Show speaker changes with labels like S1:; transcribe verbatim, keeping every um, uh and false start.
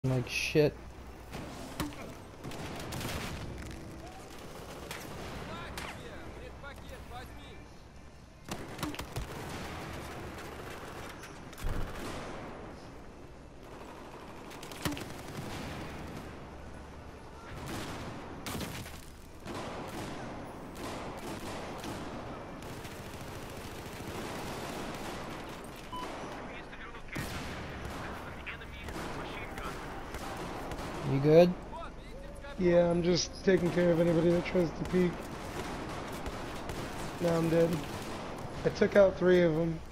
S1: like shit. You good?
S2: Yeah, I'm just taking care of anybody that tries to peek. Now I'm dead. I took out three of them.